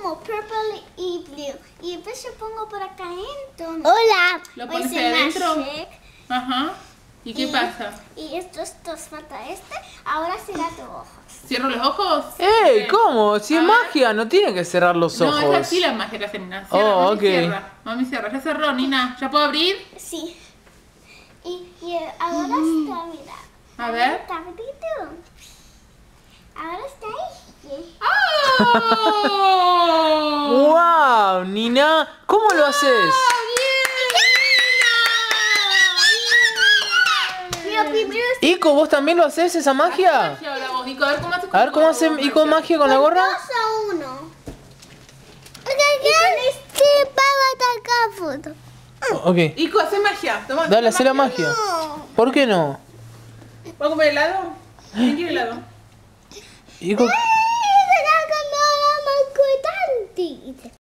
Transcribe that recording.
como purple y blue. Y después yo pongo por acá adentro. Hola. Lo pones ahí adentro. Ajá. ¿Y qué pasa? Y estos dos falta Ahora cierra tus ojos. ¿Cierro los ojos? ¡Ey! ¿Cómo? Si es magia, no tiene que cerrar los ojos. No, es así la magia, la Nina. Cierra, Oh, mami, ok. cierra. Mami cierra. Ya cerró, Nina. ¿Ya puedo abrir? Sí. Y ahora está, mira. A ver. Está abrido. Ahora está ahí. ¡Oh! ¡Wow! Nina, ¿cómo lo haces? Ico, ¿vos también lo haces esa magia? Magia ahora vos, Ico. A ver cómo hace A ver cómo hace Ico magia con la gorra. 2 a 1. Foto. Ok. Ico, hace magia. Toma, Dale, hace la magia. ¿Por qué no? ¿Puedo comer helado? ¿Quién quiere helado? Ico,